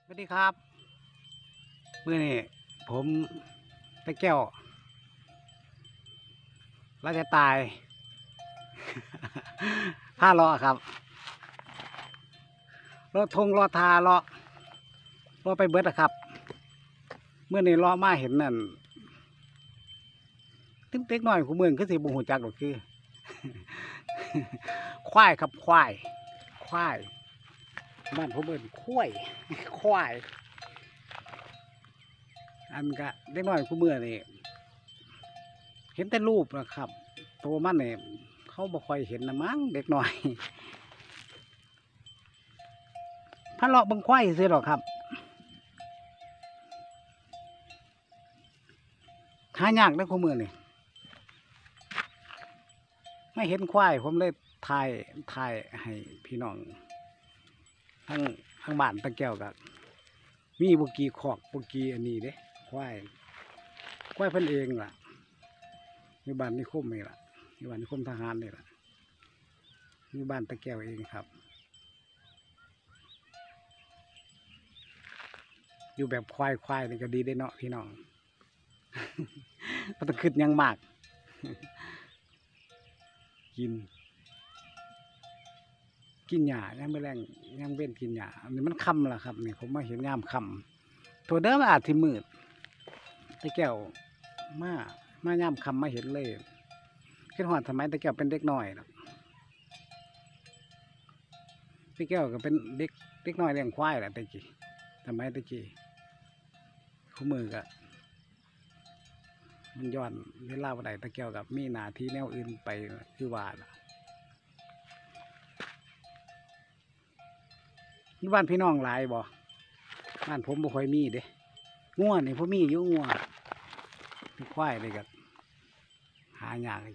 สวัสดีครับเมื่อนี้ผมตะแก้วเราจะตาย ผ้าเลาะครับรถทงรถทาเลาะรถไปเบิดนะครับเมื่อนี้เลาะมาเห็นนั่นตึ้งเต็กหน่อยกูเมืองคือสิบุหูจักหรอกคือ ควายครับควายบ้านผมเอิ้นควายควายอันกะเด็กน้อยกูเมื่อนี่เห็นแต่รูปนะครับตัวมันเนี่ยเขาบ่ค่อยเห็นนะมั้งเด็กน้อยพะเลาะเบังควายซื้อหรอกครับหายากนะกูเมื่อนี่ไม่เห็นควายผมเลยถ่ายให้พี่น้องทั้งบ้านตะแก้วกับมีบุกีขอกบุกีอันนี้เด้ควายเพิ่นเองล่ะมีบ้านนิคมนี่ล่ะมีบ้านนิคมทหารนี่ล่ะมีบ้านตะแก้วเองครับอยู่แบบควายนี่ก็ดีได้เนาะพี่น้อง มันต้องขึ้นยังมาก กินหญ้ายังไม่แรงยังเว้นกินหญ้าอันนี้มันค่ำแล้วครับนี่ผมมาเห็นยามค่ำตัวเดิมอาจจะมืดตะแก้วมายามค่ำมาเห็นเลยคิดฮอดสมัยตะแก้วเป็นเด็กน้อยนะตะแก้วก็เป็นเด็กน้อยเลี้ยงควายแหละตะกี้สมัยตะกี้คู่มือก็มันย้อนเวลาวันใดตะแก้วกับมีหน้าที่แนวอื่นไปคือว่าล่ะนี่บ้านพี่น้องหลายบ่บ้านผมบ่ค่อยมีเด้งัวนี่ผมมีอยู่งัวควายเลยก็หายาก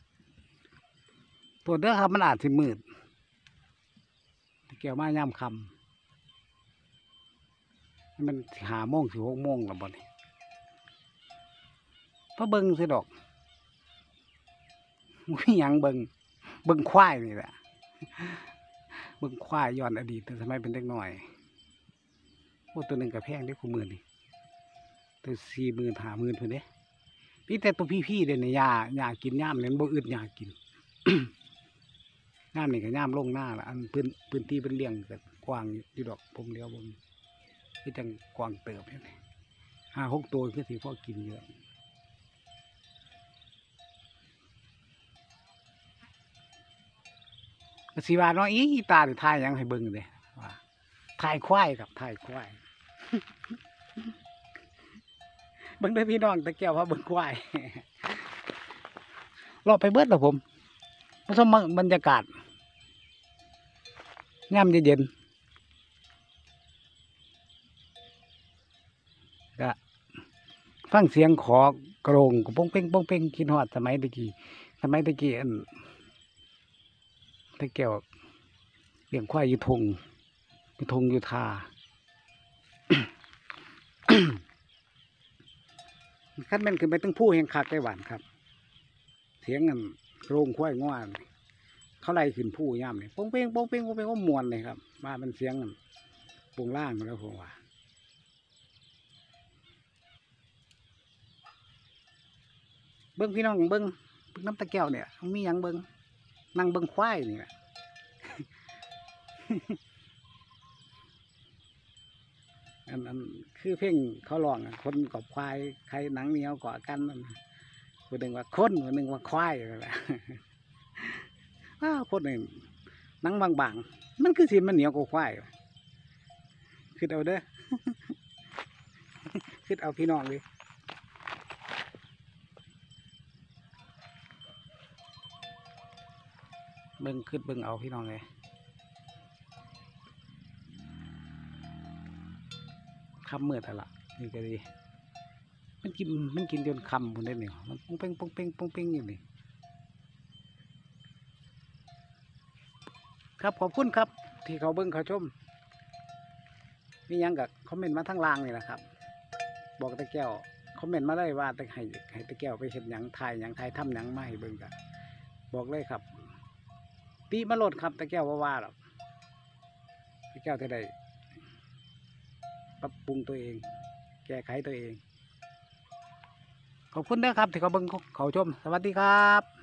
ตัวเด้อครับมันอาจสิมืดเกี่ยวมาย่ำคำมัน5 โมงถึง6 โมงแล้วบ่นี่พระเบิงสิดอกมีหยังเบิงควายนี่แหละเบิงควายย้อนอดีตสมัยเป็นเด็กน้อยโอ้ตัวหนึ่งกับแพงได้คู่มือนี่ตัว40,000 50,000เพิ่นเด้พี่แต่ตัวพี่ๆเด้เนี่ยยากินย่ามเนี่ยบ่อึดยากิน ย่ามนี่ก็ย่ามลงหน้าละอันพื้นที่เป็นเลี้ยงก็กว้างอยู่ดอกผมเดียวผมที่จังกว้างเติบเนี่ย5-6 ตัวคือสิพอกินเยอะก็สิว่าน้อยอีตาหรือทายยังให้เบิ่งเลยว่าทายควายกับทายควาย เบิ่งได้พี่น้องตะแก้วว่าเบิ่งควาย รอไปเบิดแล้วผมผสมบรรยากาศย่ำเย็นๆก็ฟังเสียงขอกระโงป้องเป้งป้องเป้งคิดฮอดสมัยตะกี้อันตะแก้วเลี้ยงควายอยู่ทงอยู่ทา ขั้นแม่นขึ้นไปตั้งผู้แห่งคักได้หวานครับเสียงอันโรงควายง่วนเขาไล่ขึ้นผู้ย่ำเลยป้องเป้งป้องเป้งป้องเป้งก็มวนเลยครับมาเป็นเสียงอันปุงล่างมาแล้วผมว่าเบิ้งพี่น้องเบิ้งน้ำตะแก้วเนี่ยมีอย่างเบิ้งนั่งเบิ้งควายนี่แหละ อันคือเพ่งเขาลองคนกับควายใครหนังเหนียวกว่ากันนั่นคนหนึ่งว่าคนคนหนึ่งว่าควายนั่นแหละ คนหนึ่งหนังบางๆมันคือสิมันเหนียวกว่าควายคือเอาเด้อ คือเอาพี่น้องเลยเบิ่งขึ้นเบิ่งเอาพี่น้องเลยคำเมื่อแต่ละนี่ก็ดีมันกินจนคำผมได้เนี่ยมันปงเป้งปงเป้งปงเป้งอยู่นี่ครับขอบคุณครับที่เขาเบิ่งเขาชมมียังกับคอมเมนต์มาทั้งล่างนี่แหละครับบอกตะแก้วคอมเมนต์มาได้ว่าให้ตะแก้วไปเห็นยังถ่ายยังถ่ายทำยังมาให้เบิ่งกันบอกเลยครับตีมาโหลดครับตะแก้วว่าหรอกตะแก้วจะได้ปรับปรุงตัวเอง แก้ไขตัวเอง ขอบคุณนะครับที่เขาเบิ่งเขาชม สวัสดีครับ